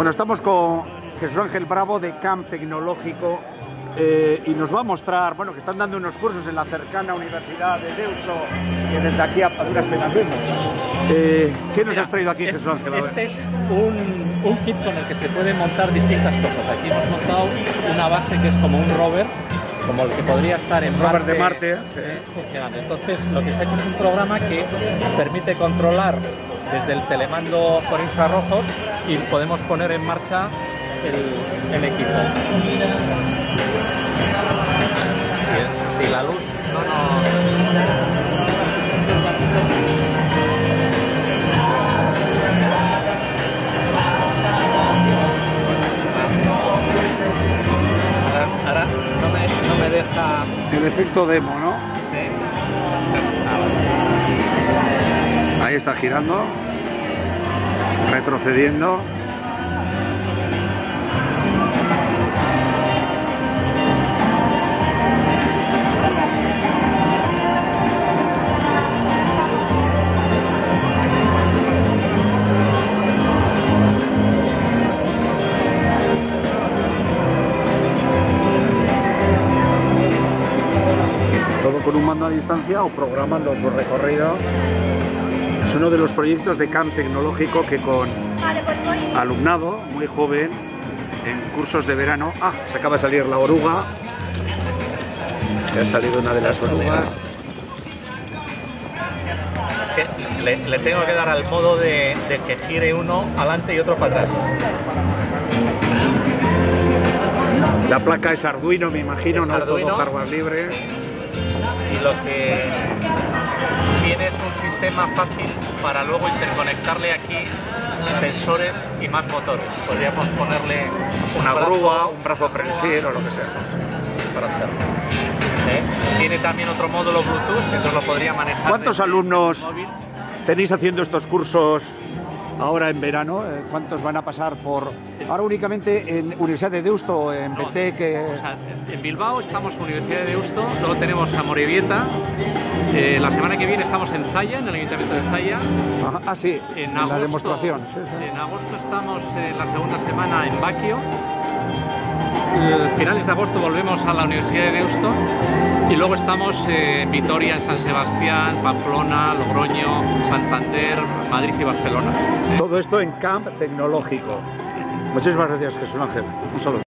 Bueno, estamos con Jesús Ángel Bravo de Camp Tecnológico y nos va a mostrar, bueno, que están dando unos cursos en la cercana Universidad de Deusto, que desde aquí a duras penas vemos. ¿Qué nos has traído aquí, Jesús Ángel? Este es un kit con el que se pueden montar distintas cosas. Aquí hemos montado una base que es como un rover, como el que podría estar en rover Marte, de Marte, funcionando. Entonces, lo que se ha hecho es un programa que permite controlar desde el telemando por infrarrojos y podemos poner en marcha el equipo. Si la luz no ahora no me deja... El efecto demo, ¿no? Sí. Ahí está girando, retrocediendo. Todo con un mando a distancia o programando su recorrido. Es uno de los proyectos de Camp Tecnológico que con alumnado muy joven en cursos de verano... ¡Ah! Se acaba de salir la oruga. Se ha salido una de las orugas. Es que le tengo que dar al modo de que gire uno adelante y otro para atrás. La placa es Arduino, me imagino, es no Arduino, es todo hardware libre. Sí. Y lo que tiene es un sistema fácil para luego interconectarle aquí sensores y más motores. Podríamos ponerle una grúa, un brazo prensil o lo que sea. Para hacerlo. Tiene también otro módulo Bluetooth, entonces lo podría manejar. ¿Cuántos alumnos tenéis haciendo estos cursos ahora en verano? ¿Cuántos van a pasar por...? Ahora únicamente en Universidad de Deusto, en BTEC... O sea, en Bilbao estamos en Universidad de Deusto, luego tenemos Amorebieta, la semana que viene estamos en Zalla, en el Ayuntamiento de Zalla. Ah, sí, en agosto, la demostración. Sí, sí. En agosto estamos en la segunda semana en Baquio. Finales de agosto volvemos a la Universidad de Deusto y luego estamos en Vitoria, en San Sebastián, Pamplona, Logroño, Santander, Madrid y Barcelona. Todo esto en Camp Tecnológico. Muchísimas gracias, Jesús Ángel. Un saludo.